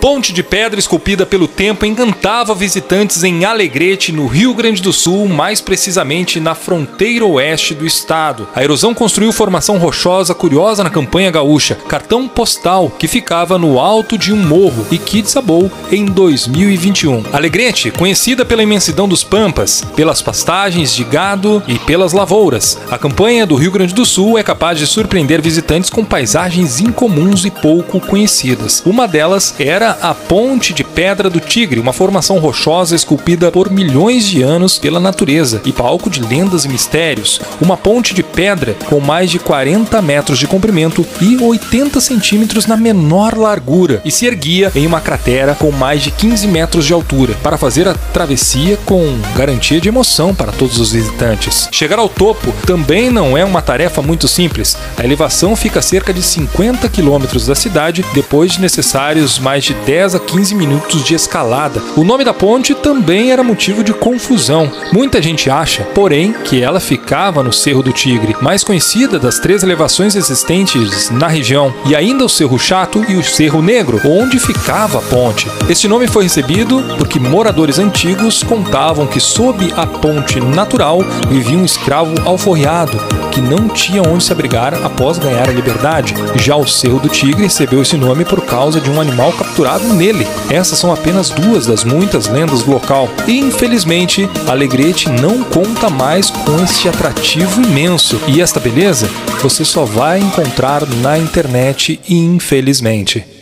ponte de pedra esculpida pelo tempo encantava visitantes em Alegrete, no Rio Grande do Sul, mais precisamente na fronteira oeste do estado. A erosão construiu formação rochosa curiosa na campanha gaúcha, cartão postal que ficava no alto de um morro e que desabou em 2021. Alegrete, conhecida pela imensidão dos pampas, pelas pastagens de gado e pelas lavouras. A campanha do Rio Grande do Sul é capaz de surpreender visitantes com paisagens incomuns e pouco conhecidas. Uma delas era a Ponte de Pedra do Tigre, uma formação rochosa esculpida por milhões de anos pela natureza e palco de lendas e mistérios. Uma ponte de pedra com mais de 40 metros de comprimento e 80 centímetros na menor largura e se erguia em uma cratera com mais de 15 metros de altura para fazer a travessia com garantia de emoção para todos os visitantes. Chegar ao topo também não é uma tarefa muito simples. A elevação fica a cerca de 50 quilômetros da cidade, depois de necessários mais de 10 a 15 minutos de escalada. O nome da ponte também era motivo de confusão. Muita gente acha, porém, que ela ficava no Cerro do Tigre, mais conhecida das 3 elevações existentes na região, e ainda o Cerro Chato e o Cerro Negro, onde ficava a ponte. Este nome foi recebido porque moradores antigos contavam que sob a ponte natural vivia um escravo alforriado que não tinha onde se abrigar após ganhar a liberdade. Já o Cerro do Tigre recebeu esse nome por causa de um animal capturado nele. Essas são apenas 2 das muitas lendas do local. E infelizmente, Alegrete não conta mais com este atrativo imenso. E esta beleza você só vai encontrar na internet, infelizmente.